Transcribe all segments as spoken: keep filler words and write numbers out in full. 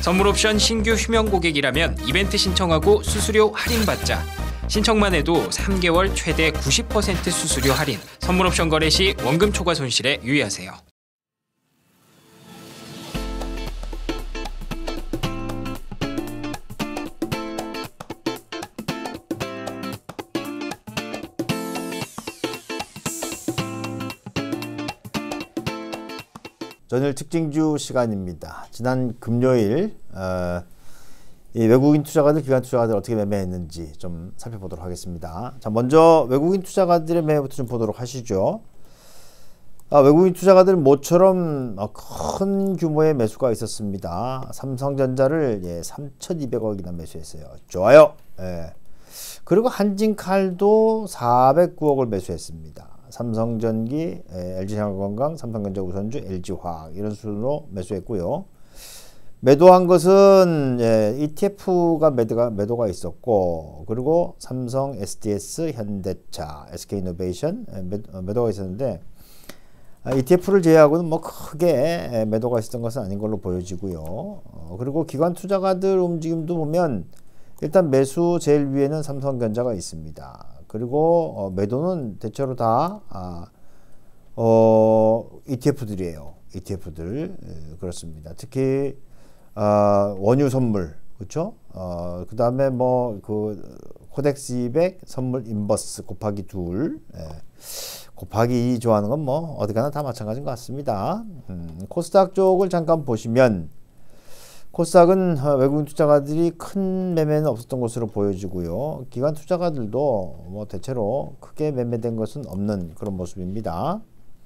선물 옵션 신규 휴면 고객이라면 이벤트 신청하고 수수료 할인받자. 신청만 해도 삼 개월 최대 구십 퍼센트 수수료 할인. 선물 옵션 거래 시 원금 초과 손실에 유의하세요. 전일 특징주 시간입니다. 지난 금요일 어, 이 외국인 투자가들, 기관 투자가들 어떻게 매매했는지 좀 살펴보도록 하겠습니다. 자, 먼저 외국인 투자가들의 매매부터 좀 보도록 하시죠. 아, 외국인 투자가들 모처럼 큰 규모의 매수가 있었습니다. 삼성전자를 예, 삼천이백억이나 매수했어요. 좋아요. 예. 그리고 한진칼도 사백구억을 매수했습니다. 삼성전기, 엘지생활건강, 삼성전자우선주, 엘지화학 이런 순으로 매수했고요. 매도한 것은 예, 이티에프가 매도가, 매도가 있었고, 그리고 삼성, 에스디에스, 현대차, 에스케이이노베이션 예, 매도, 매도가 있었는데 아, 이티에프를 제외하고는 뭐 크게 매도가 있었던 것은 아닌 걸로 보여지고요. 어, 그리고 기관 투자가들 움직임도 보면 일단 매수 제일 위에는 삼성전자가 있습니다. 그리고 어, 매도는 대체로 다 아, 어, 이티에프들이에요. 이티에프들 예, 그렇습니다. 특히 아, 원유 선물 그렇죠? 어, 그 다음에 뭐 그 코덱스 이백 선물 인버스 곱하기 둘 예, 곱하기 이 좋아하는 건 뭐 어디 가나 다 마찬가지인 것 같습니다. 음, 코스닥 쪽을 잠깐 보시면 코스닥은 외국인 투자가들이 큰 매매는 없었던 것으로 보여지고요. 기관 투자가들도 뭐 대체로 크게 매매된 것은 없는 그런 모습입니다.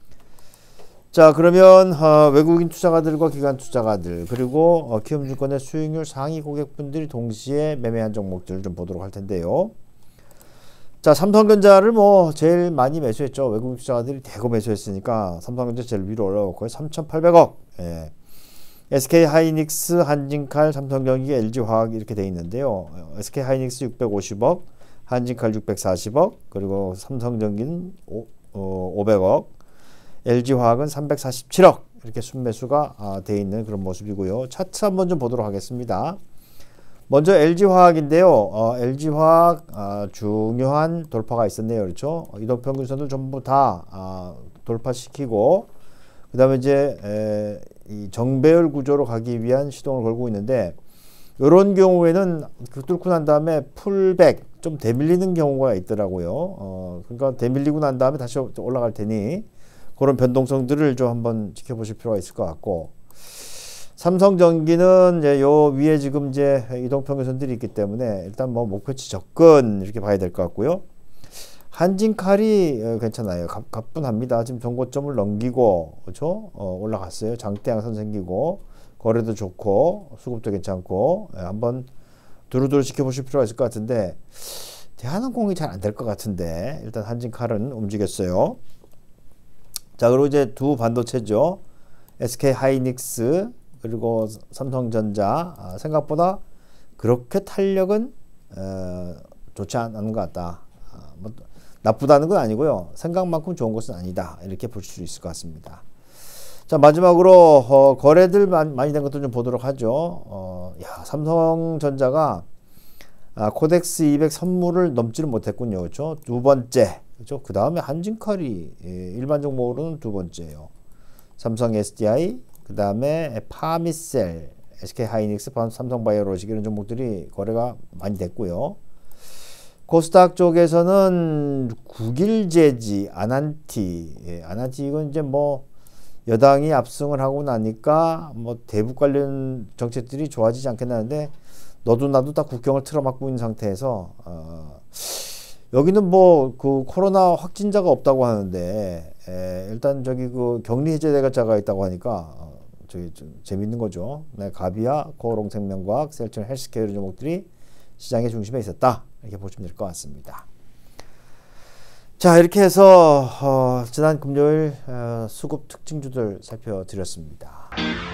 자, 그러면 어, 외국인 투자가들과 기관 투자가들 그리고 어, 키움증권의 수익률 상위 고객분들이 동시에 매매한 종목들을 좀 보도록 할 텐데요. 자, 삼성전자를 뭐 제일 많이 매수했죠. 외국인 투자가들이 대거 매수했으니까 삼성전자 제일 위로 올라갔고요. 삼천팔백억. 예. 에스케이하이닉스, 한진칼, 삼성전기, 엘지화학 이렇게 돼 있는데요. 에스케이하이닉스 육백오십억, 한진칼 육백사십억, 그리고 삼성전기는 오, 어, 오백억, 엘지화학은 삼백사십칠억 이렇게 순매수가 아, 돼 있는 그런 모습이고요. 차트 한번 좀 보도록 하겠습니다. 먼저 엘지화학인데요. 어, 엘지화학 아, 중요한 돌파가 있었네요. 그렇죠? 이동평균선을 전부 다 아, 돌파시키고 그 다음에 이제 에, 이 정배열 구조로 가기 위한 시동을 걸고 있는데 이런 경우에는 그 뚫고 난 다음에 풀백 좀 대밀리는 경우가 있더라고요. 어, 그러니까 대밀리고 난 다음에 다시 올라갈 테니 그런 변동성들을 좀 한번 지켜보실 필요가 있을 것 같고 삼성전기는 이제 요 위에 지금 이제 이동평균선들이 있기 때문에 일단 뭐 목표치 접근 이렇게 봐야 될 것 같고요. 한진칼이 괜찮아요. 가, 가뿐합니다. 지금 정고점을 넘기고 그렇죠? 어, 올라갔어요. 장대 양선 생기고 거래도 좋고 수급도 괜찮고 예, 한번 두루두루 지켜보실 필요가 있을 것 같은데 대한항공이 잘 안 될 것 같은데 일단 한진칼은 움직였어요. 자, 그리고 이제 두 반도체죠. 에스케이하이닉스 그리고 삼성전자 아, 생각보다 그렇게 탄력은 어, 좋지 않은 것 같다. 아, 뭐, 나쁘다는 건 아니고요. 생각만큼 좋은 것은 아니다. 이렇게 볼 수 있을 것 같습니다. 자, 마지막으로 어, 거래들 많이, 많이 된 것도 좀 보도록 하죠. 어, 야, 삼성전자가 아, 코덱스 이백 선물을 넘지는 못했군요. 그렇죠? 두 번째. 그렇죠? 그 다음에 한진칼이 예, 일반 종목으로는 두 번째예요. 삼성 에스디아이, 그 다음에 파미셀, 에스케이하이닉스, 삼성바이오로직 이런 종목들이 거래가 많이 됐고요. 코스닥 쪽에서는 국일제지, 아난티, 예, 아난티 이건 이제 뭐 여당이 압승을 하고 나니까 뭐 대북 관련 정책들이 좋아지지 않겠나는데 너도 나도 다 국경을 틀어막고 있는 상태에서 어, 여기는 뭐 그 코로나 확진자가 없다고 하는데 에, 일단 저기 그 격리 해제자가 있다고 하니까 어, 저기 좀 재밌는 거죠. 네, 가비아, 코오롱생명과학, 셀트리온 헬스케어 이런 종목들이 시장의 중심에 있었다. 이렇게 보시면 될 것 같습니다. 자, 이렇게 해서 어, 지난 금요일 어, 수급 특징주들 살펴드렸습니다.